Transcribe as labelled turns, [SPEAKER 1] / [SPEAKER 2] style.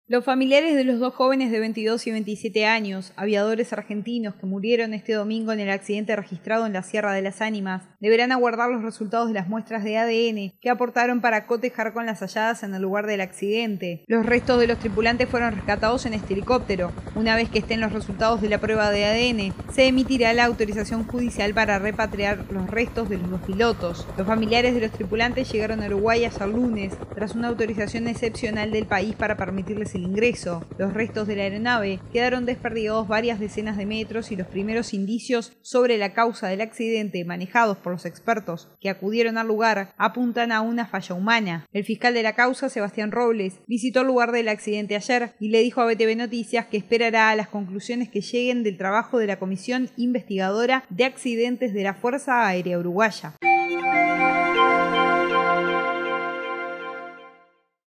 [SPEAKER 1] Los familiares de los dos jóvenes de 22 y 27 años, aviadores argentinos que murieron este domingo en el accidente registrado en la Sierra de las Ánimas, deberán aguardar los resultados de las muestras de ADN que aportaron para cotejar con las halladas en el lugar del accidente. Los restos de los tripulantes fueron rescatados en este helicóptero. Una vez que estén los resultados de la prueba de ADN, se emitirá la autorización judicial para repatriar los restos de los dos pilotos. Los familiares de los tripulantes llegaron a Uruguay ayer lunes, tras una autorización excepcional del país para permitirles el ingreso. Los restos de la aeronave quedaron desperdigados varias decenas de metros y los primeros indicios sobre la causa del accidente, manejados por los expertos que acudieron al lugar, apuntan a una falla humana. El fiscal de la causa, Sebastián Robles, visitó el lugar del accidente ayer y le dijo a BTV Noticias que esperará a las conclusiones que lleguen del trabajo de la Comisión Investigadora de Accidentes de la Fuerza Aérea Uruguaya.